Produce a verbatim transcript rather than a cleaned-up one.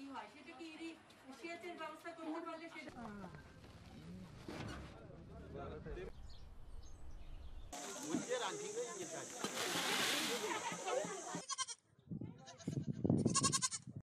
কি হয় সেটা কি সেচের ব্যবস্থা করতে পারলে সেটা मुझे रांची में ये